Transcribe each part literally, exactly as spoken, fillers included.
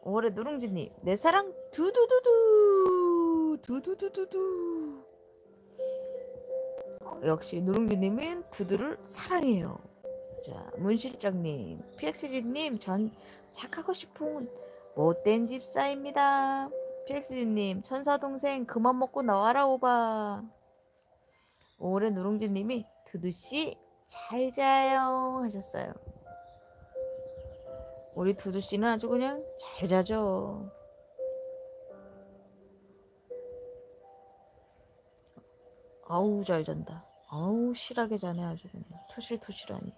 오월의 누룽지님, 내 사랑 두두두두 두두두두두. 어, 역시 누룽지님은 두두를 사랑해요. 자, 문실장님, 피엑스지님, 전 착하고 싶은 못된 집사입니다. 피엑스지님, 천사동생 그만 먹고 나와라 오바. 오월의 누룽지님이 두두씨 잘 자요 하셨어요. 우리 두두씨는 아주 그냥 잘 자죠. 아우 잘 잔다. 아우 실하게 자네 아주 그냥 투실투실하니.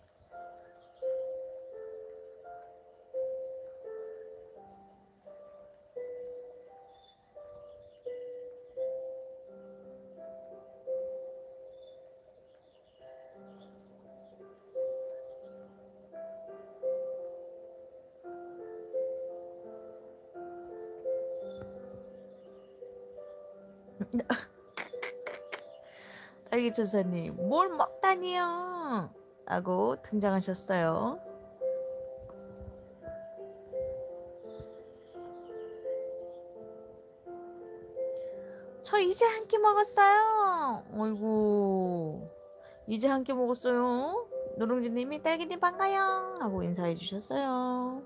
딸기천사님 뭘 먹다니요 하고 등장하셨어요. 저 이제 한 끼 먹었어요. 어이구 이제 한 끼 먹었어요. 누룽지님이 딸기님 반가요 하고 인사해 주셨어요.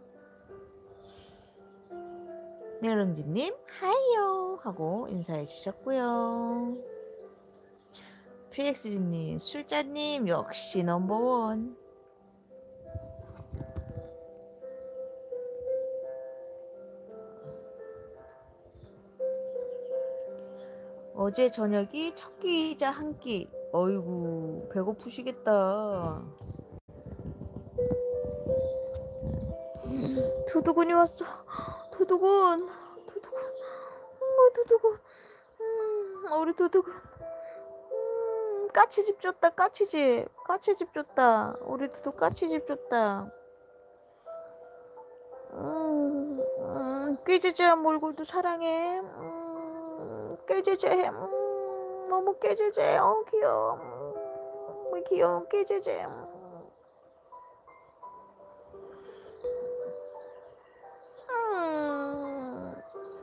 누룽지님 하이요 하고 인사해 주셨고요. 피엑스지님 술자님 역시 넘버원. 어제 저녁이 첫 끼이자 한 끼. 어이구 배고프시겠다. 두두군이 왔어. 두두군 두두군 엄마 두두군 음, 우리 두두군 음, 까치집 줬다. 까치집 까치집 줬다. 우리 두두 까치집 줬다. 음, 음, 깨제제한 몰골도 사랑해. 음, 깨제제 음, 너무 깨제제 어 귀여워. 음, 귀여운 깨제제. 음.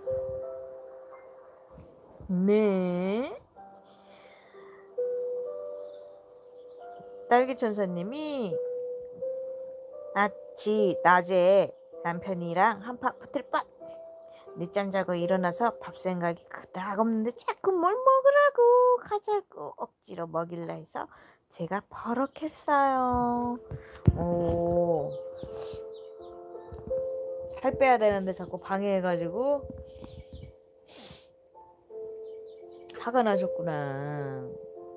네. 딸기천사님이 아치 낮에 남편이랑 한파 붙을 뻔 늦잠 자고 일어나서 밥 생각이 그닥 없는데 자꾸 뭘 먹으라고 가자고 억지로 먹일라 해서 제가 버럭했어요. 오, 살 빼야 되는데 자꾸 방해해가지고 화가 나셨구나.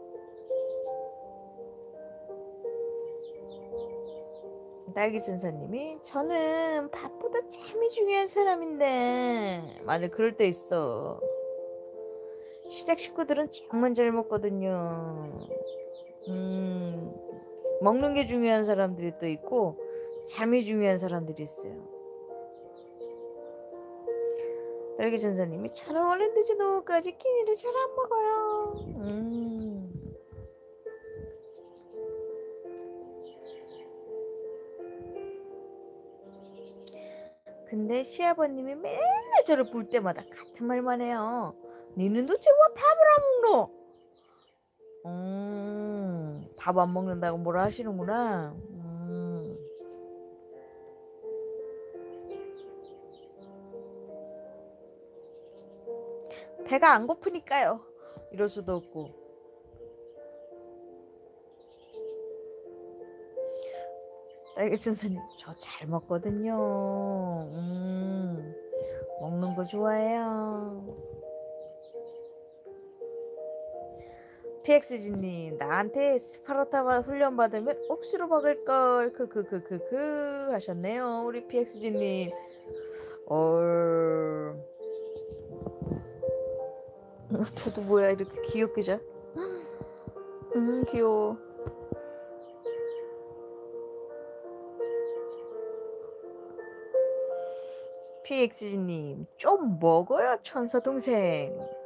딸기천사님이 저는 밥보다 잠이 중요한 사람인데 맞아 그럴 때 있어. 시댁 식구들은 정말 잘 먹거든요. 음, 먹는 게 중요한 사람들이 또 있고 잠이 중요한 사람들이 있어요. 딸기천사님이 저는 원래 늦은 오후까지 끼니를 잘 안 먹어요. 음. 근데 시아버님이 맨날 저를 볼 때마다 같은 말만 해요. 니는 도대체 왜 밥을 안 먹노? 음, 밥 안 먹는다고 뭐라 하시는구나. 음. 배가 안 고프니까요. 이럴 수도 없고. 딸기천사님 저 잘 먹거든요. 음, 먹는 거 좋아해요. 피엑스지님 나한테 스파르타 훈련 받으면 억지로 먹을걸 크크크크크 하셨네요. 우리 피엑스지님 얼 두두 뭐야 이렇게 귀엽게 자? 음 귀여워. 피엑스지님 좀 먹어요 천사동생.